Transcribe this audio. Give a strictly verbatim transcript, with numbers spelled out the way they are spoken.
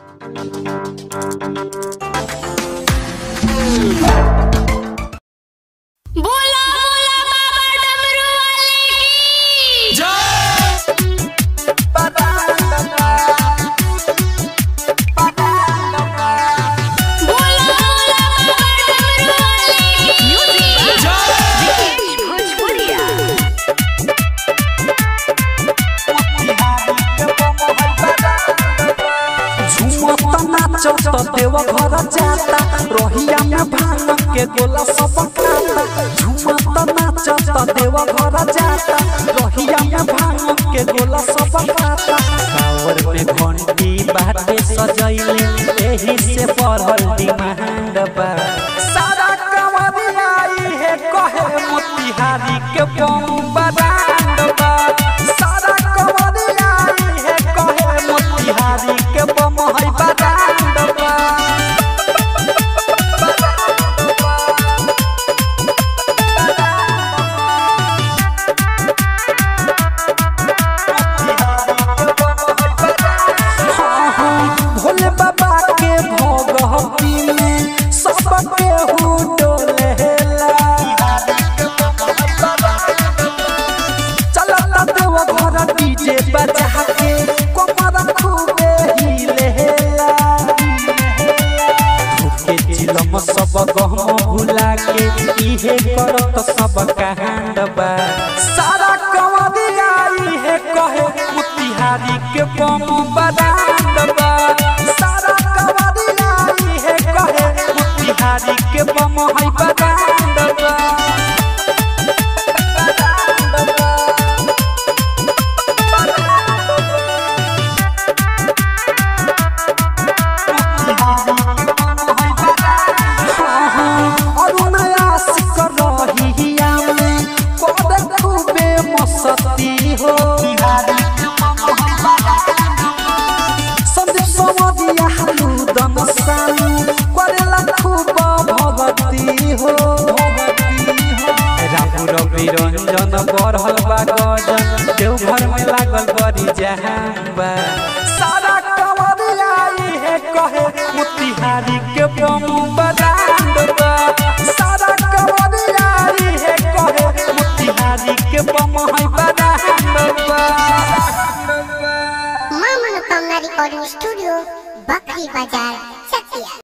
बोला बोला बाबा डमरू वाले की जय। बोला बोला बाबा डमरू वाले की जय। भोजपुरिया नाचो देव घर जाता रोहिया में भांग के गोला सब खाता। झूमता नाचो देव घर जाता रोहिया में भांग के गोला सब खाता। कावर में घंटी बाटे सजैले एही से बढ़ल डिमांड बा। सारा कवरिया आई है कहे मोतिहारी के बम ब्रांड बा। सारा कवरिया आई है कहे मोतिहारी के बम है ब्रांड बा। भोले बाबा के भगवती में सबके डोलेला। चलता देव घर डीजे बजा के कमर खूबे हिलेला। के चिलम सब गहम भुला के इहे करत सब कांड बा। सारा कवरिया आई है कहे मोतिहारी के बम ब्रांड बा। सारा कवरिया आई है कहे मोतिहारी के बम है ब्रांड बा। सती हो संदीप समदिया हालू दम सालू करेला खूब भगती हो। रामू रवि रंजन बढ़ल बा गजन देवघर में लागल बड़ी जहान बा। सारा कवरिया आई है कहे मोतिहारी के बम ब्रांड बा। सारा कवरिया आई है कहे मोतिहारी के बम है मां मनोकामना रिकॉर्डिंग स्टूडियो बकरी बाजार।